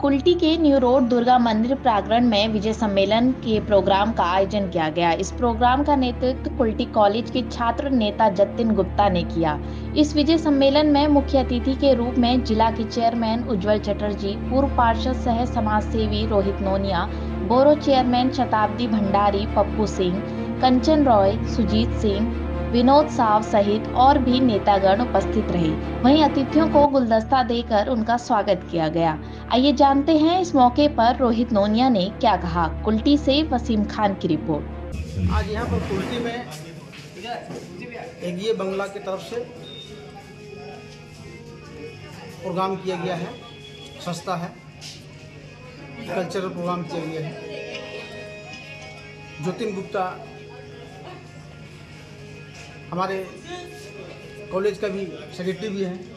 कुल्टी के new road Durga मंदिर प्रांगण में विजय सम्मेलन के प्रोग्राम का आयोजन किया गया। इस प्रोग्राम का नेतृत्व कुल्टी कॉलेज के छात्र नेता जतिन गुप्ता ने किया। इस विजय सम्मेलन में मुख्य अतिथि के रूप में जिला के चेयरमैन उज्जवल चटर्जी, पूर्व पार्षद सह समाज सेवी रोहित नोनिया, बोरो चेयरमैन शताब्दी भंडारी, पप्पू सिंह, कंचन रॉय, सुजीत सिंह, विनोद साव सहित और भी नेतागण उपस्थित रहे। वहीं अतिथियों को गुलदस्ता देकर उनका स्वागत किया गया। आइए जानते हैं इस मौके पर रोहित नोनिया ने क्या कहा। कुल्टी से वसीम खान की रिपोर्ट। आज यहाँ पर कुल्टी में एक ये बंगला की तरफ से प्रोग्राम किया गया है, संस्था है, कल्चरल प्रोग्राम किया गया है। जतिन गुप्ता हमारे कॉलेज का भी सेक्रेटरी भी है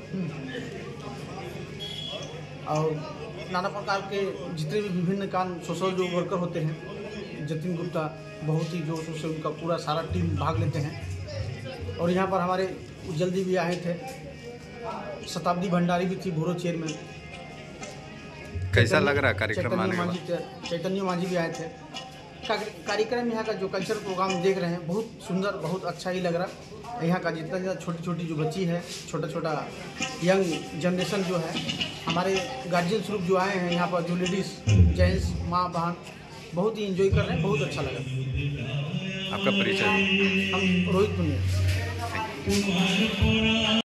और नाना प्रकार के जितने भी विभिन्न काम सोशल जो वर्कर होते हैं, जतिन गुप्ता बहुत ही जो उससे उनका पूरा सारा टीम भाग लेते हैं। और यहाँ पर हमारे जल्दी भी आए थे, शताब्दी भंडारी भी थी, बोरो चेयरमैन। कैसा लग रहा कार्यक्रम? चैतन्य मांझी भी आए थे। कार्यक्रम यहाँ का जो कल्चरल प्रोग्राम देख रहे हैं बहुत सुंदर, बहुत अच्छा ही लग रहा है। यहाँ का जितना ज़्यादा छोटी छोटी जो बच्ची है, छोटा छोटा यंग जनरेशन जो है, हमारे गार्जियन स्वरूप जो आए हैं यहाँ पर, जो लेडीज़ जेंट्स माँ बहन बहुत ही एंजॉय कर रहे हैं, बहुत अच्छा लगा। आपका परिचय? हम रोहित नोनिया।